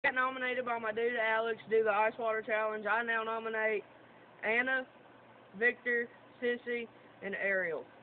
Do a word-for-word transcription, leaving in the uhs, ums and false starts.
got nominated by my dude Alex to do the ice water challenge. I now nominate Anna, Victor, Sissy, and Ariel.